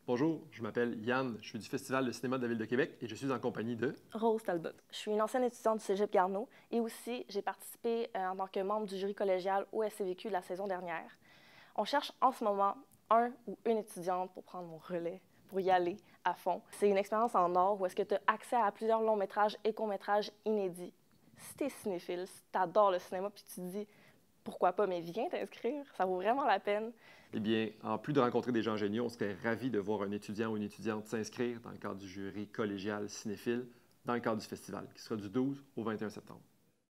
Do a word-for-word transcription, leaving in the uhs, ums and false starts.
Bonjour, je m'appelle Yann, je suis du Festival de cinéma de la Ville de Québec et je suis en compagnie de... Rose Talbot. Je suis une ancienne étudiante du Cégep Garneau et aussi j'ai participé euh, en tant que membre du jury collégial au S C V Q de la saison dernière. On cherche en ce moment un ou une étudiante pour prendre mon relais, pour y aller à fond. C'est une expérience en or où est-ce que tu as accès à plusieurs longs métrages et courts métrages inédits. Si tu es cinéphile, si tu adores le cinéma puis tu te dis pourquoi pas, mais viens t'inscrire, ça vaut vraiment la peine. Eh bien, en plus de rencontrer des gens géniaux, on serait ravis de voir un étudiant ou une étudiante s'inscrire dans le cadre du jury collégial cinéphile dans le cadre du festival, qui sera du douze au vingt et un septembre.